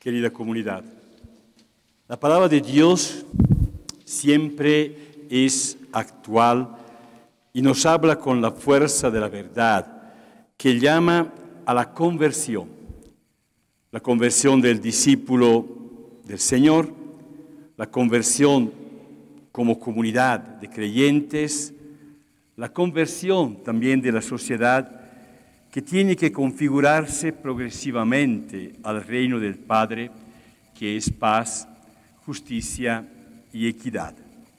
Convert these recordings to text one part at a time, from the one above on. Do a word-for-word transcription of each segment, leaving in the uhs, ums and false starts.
querida comunidad. La palabra de Dios siempre es actual y nos habla con la fuerza de la verdad, que llama a la conversión. La conversión del discípulo del Señor, la conversión como comunidad de creyentes, la conversión también de la sociedad que tiene que configurarse progresivamente al reino del Padre, que es paz, justicia y equidad.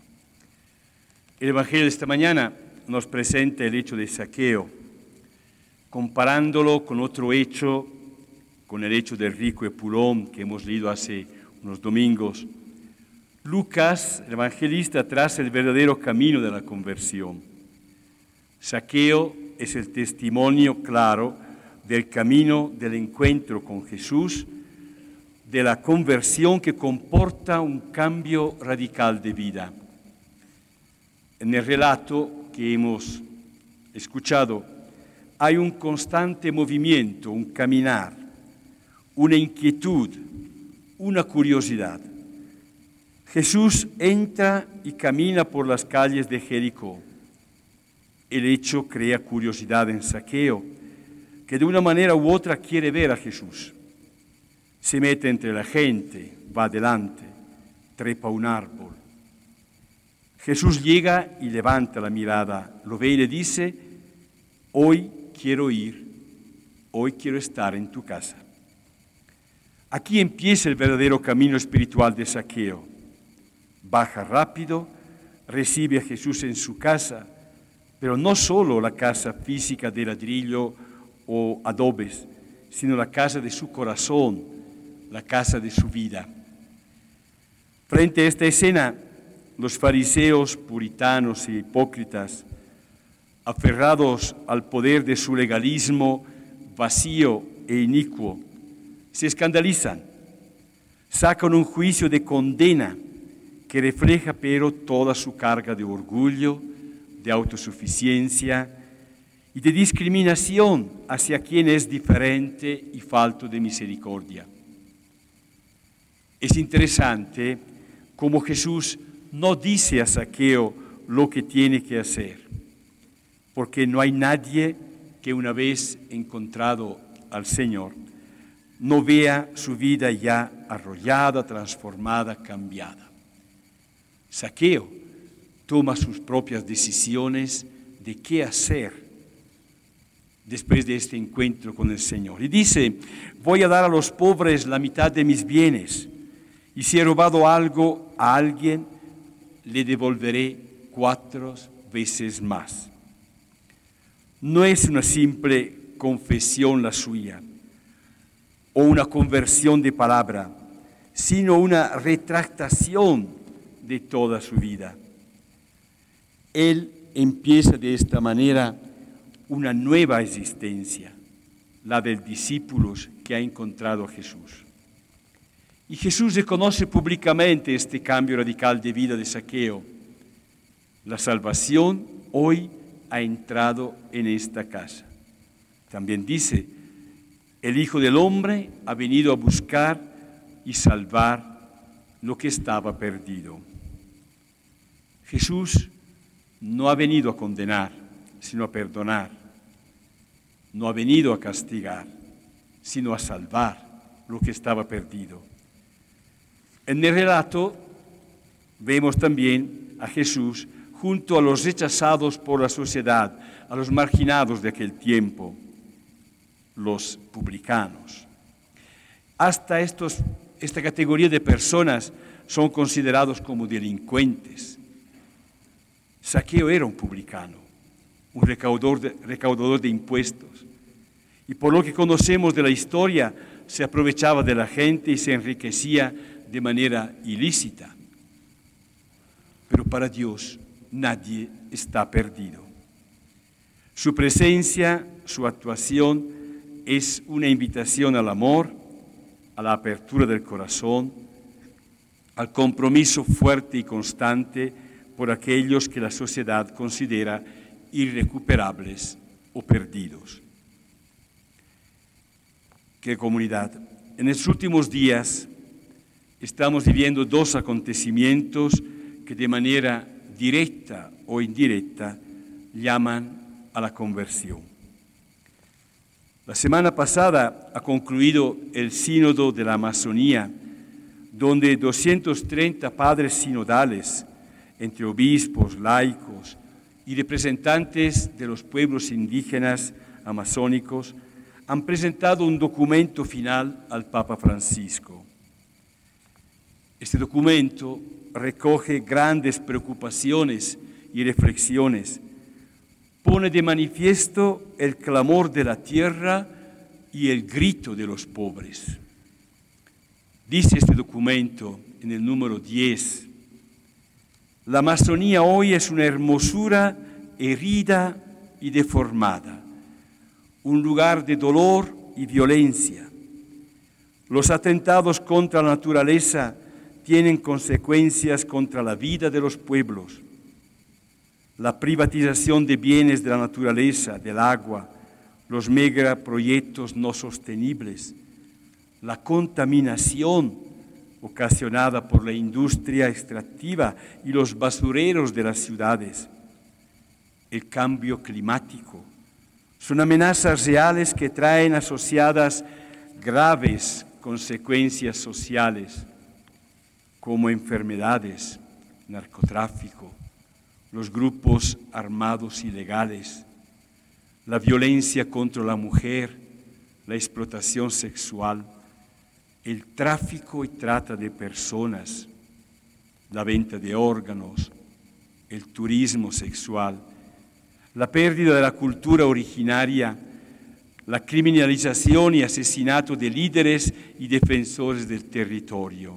El Evangelio de esta mañana nos presenta el hecho de Zaqueo, comparándolo con otro hecho, con el hecho del rico Epulón que hemos leído hace unos domingos. Lucas, el evangelista, traza el verdadero camino de la conversión. Zaqueo es el testimonio claro del camino del encuentro con Jesús, de la conversión que comporta un cambio radical de vida. En el relato que hemos escuchado hay un constante movimiento, un caminar, una inquietud, una curiosidad. Jesús entra y camina por las calles de Jericó. El hecho crea curiosidad en Zaqueo, que de una manera u otra quiere ver a Jesús. Se mete entre la gente, va adelante, trepa un árbol. Jesús llega y levanta la mirada, lo ve y le dice: hoy quiero ir, hoy quiero estar en tu casa. Aquí empieza el verdadero camino espiritual de Zaqueo. Baja rápido, recibe a Jesús en su casa, pero no solo la casa física de ladrillo o adobes, sino la casa de su corazón, la casa de su vida. Frente a esta escena, los fariseos puritanos e hipócritas, aferrados al poder de su legalismo vacío e inicuo, se escandalizan, sacan un juicio de condena que refleja pero toda su carga de orgullo, de autosuficiencia y de discriminación hacia quien es diferente y falto de misericordia. Es interesante cómo Jesús no dice a Zaqueo lo que tiene que hacer, porque no hay nadie que una vez encontrado al Señor no vea su vida ya arrollada, transformada, cambiada. Zaqueo toma sus propias decisiones de qué hacer después de este encuentro con el Señor. Y dice: voy a dar a los pobres la mitad de mis bienes, y si he robado algo a alguien, le devolveré cuatro veces más. No es una simple confesión la suya, o una conversión de palabra, sino una retractación de toda su vida. Él empieza de esta manera una nueva existencia, la del discípulo que ha encontrado a Jesús. Y Jesús reconoce públicamente este cambio radical de vida de Zaqueo. La salvación hoy ha entrado en esta casa. También dice: el Hijo del Hombre ha venido a buscar y salvar lo que estaba perdido. Jesús no ha venido a condenar, sino a perdonar. No ha venido a castigar, sino a salvar lo que estaba perdido. En el relato vemos también a Jesús junto a los rechazados por la sociedad, a los marginados de aquel tiempo, los publicanos. Hasta estos, esta categoría de personas son considerados como delincuentes. Zaqueo era un publicano, un recaudador de, recaudador de impuestos, y por lo que conocemos de la historia, se aprovechaba de la gente y se enriquecía de manera ilícita. Pero para Dios nadie está perdido. Su presencia, su actuación es una invitación al amor, a la apertura del corazón, al compromiso fuerte y constante por aquellos que la sociedad considera irrecuperables o perdidos. ¿Qué comunidad? En estos últimos días estamos viviendo dos acontecimientos que de manera directa o indirecta llaman a la conversión. La semana pasada ha concluido el Sínodo de la Amazonía, donde doscientos treinta padres sinodales, entre obispos, laicos y representantes de los pueblos indígenas amazónicos, han presentado un documento final al Papa Francisco. Este documento recoge grandes preocupaciones y reflexiones, pone de manifiesto el clamor de la tierra y el grito de los pobres. Dice este documento en el número diez, la Amazonía hoy es una hermosura herida y deformada, un lugar de dolor y violencia. Los atentados contra la naturaleza tienen consecuencias contra la vida de los pueblos. La privatización de bienes de la naturaleza, del agua, los megaproyectos no sostenibles, la contaminación ocasionada por la industria extractiva y los basureros de las ciudades, el cambio climático, son amenazas reales que traen asociadas graves consecuencias sociales, como enfermedades, narcotráfico, los grupos armados ilegales, la violencia contra la mujer, la explotación sexual, el tráfico y trata de personas, la venta de órganos, el turismo sexual, la pérdida de la cultura originaria, la criminalización y asesinato de líderes y defensores del territorio.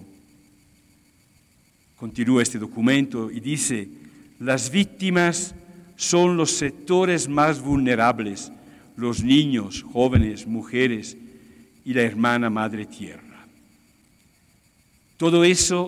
Continúa este documento y dice, las víctimas son los sectores más vulnerables, los niños, jóvenes, mujeres y la hermana madre tierra. Todo eso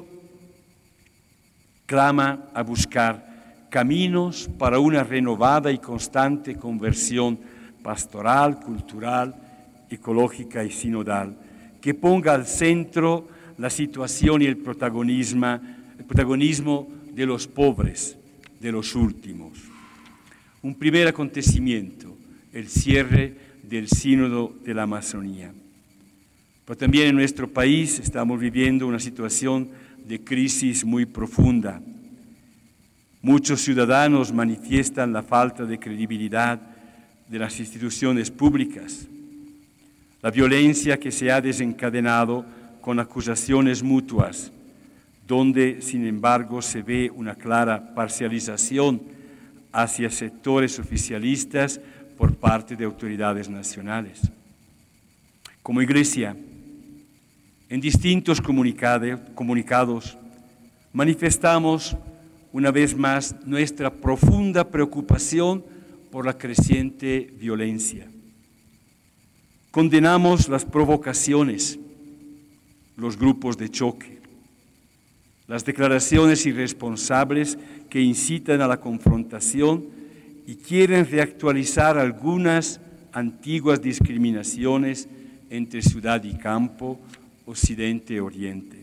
clama a buscar caminos para una renovada y constante conversión pastoral, cultural, ecológica y sinodal, que ponga al centro la situación y el protagonismo, el protagonismo de los pobres, de los últimos. Un primer acontecimiento, el cierre del Sínodo de la Amazonía. Pero también en nuestro país estamos viviendo una situación de crisis muy profunda. Muchos ciudadanos manifiestan la falta de credibilidad de las instituciones públicas, la violencia que se ha desencadenado con acusaciones mutuas, donde, sin embargo, se ve una clara parcialización hacia sectores oficialistas por parte de autoridades nacionales. Como Iglesia, en distintos comunicados manifestamos una vez más nuestra profunda preocupación por la creciente violencia. Condenamos las provocaciones, los grupos de choque, las declaraciones irresponsables que incitan a la confrontación y quieren reactualizar algunas antiguas discriminaciones entre ciudad y campo, occidente y oriente.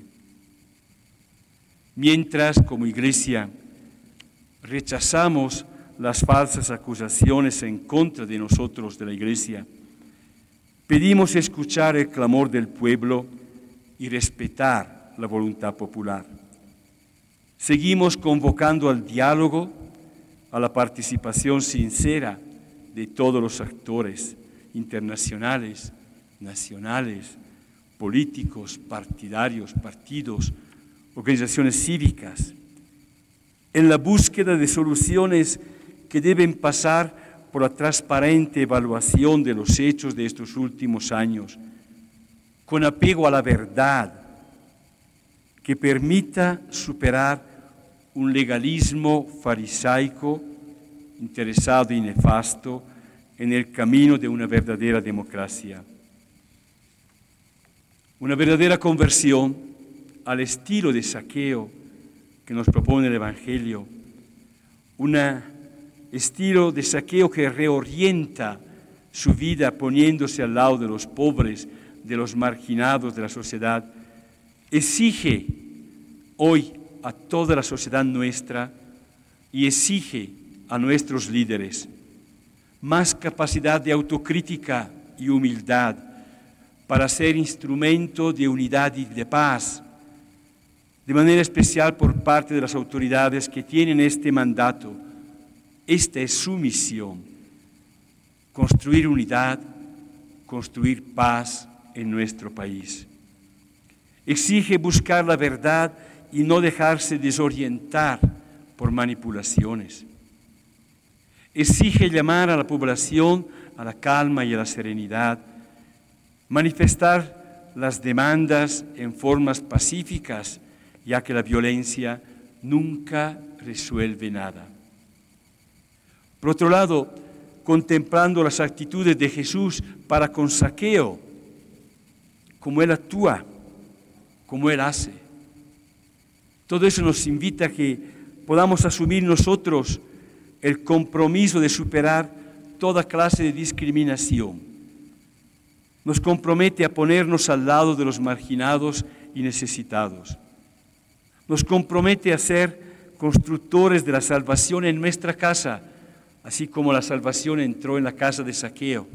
Mientras, como Iglesia, rechazamos las falsas acusaciones en contra de nosotros, de la Iglesia, pedimos escuchar el clamor del pueblo y respetar la voluntad popular. Seguimos convocando al diálogo, a la participación sincera de todos los actores internacionales, nacionales, políticos, partidarios, partidos, organizaciones cívicas, en la búsqueda de soluciones que deben pasar por la transparente evaluación de los hechos de estos últimos años, con apego a la verdad que permita superar un legalismo farisaico, interesado y nefasto en el camino de una verdadera democracia. Una verdadera conversión al estilo de Zaqueo que nos propone el Evangelio, un estilo de Zaqueo que reorienta su vida poniéndose al lado de los pobres, de los marginados de la sociedad, exige hoy a toda la sociedad nuestra y exige a nuestros líderes más capacidad de autocrítica y humildad para ser instrumento de unidad y de paz, de manera especial por parte de las autoridades que tienen este mandato. Esta es su misión: construir unidad, construir paz en nuestro país. Exige buscar la verdad y no dejarse desorientar por manipulaciones. Exige llamar a la población a la calma y a la serenidad, manifestar las demandas en formas pacíficas, ya que la violencia nunca resuelve nada. Por otro lado, contemplando las actitudes de Jesús para con Zaqueo, cómo Él actúa, cómo Él hace. Todo eso nos invita a que podamos asumir nosotros el compromiso de superar toda clase de discriminación. Nos compromete a ponernos al lado de los marginados y necesitados. Nos compromete a ser constructores de la salvación en nuestra casa, así como la salvación entró en la casa de Zaqueo.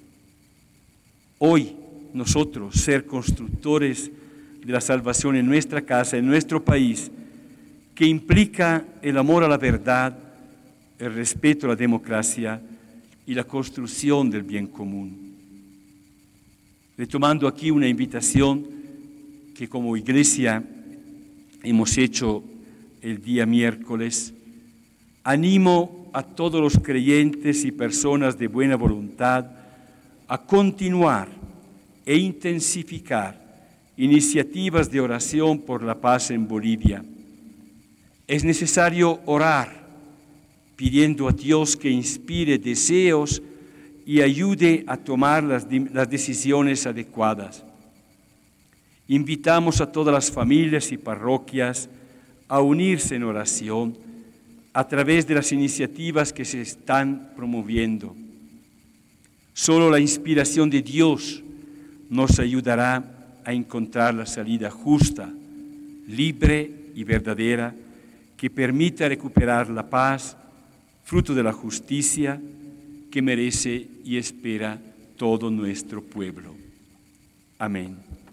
Hoy nosotros ser constructores de la salvación en nuestra casa, en nuestro país, que implica el amor a la verdad, el respeto a la democracia y la construcción del bien común. Retomando aquí una invitación que como iglesia hemos hecho el día miércoles, animo a todos los creyentes y personas de buena voluntad a continuar e intensificar iniciativas de oración por la paz en Bolivia. Es necesario orar pidiendo a Dios que inspire deseos y ayude a tomar las, las decisiones adecuadas. Invitamos a todas las familias y parroquias a unirse en oración a través de las iniciativas que se están promoviendo. Solo la inspiración de Dios nos ayudará a encontrar la salida justa, libre y verdadera que permita recuperar la paz, fruto de la justicia que merece y espera todo nuestro pueblo. Amén.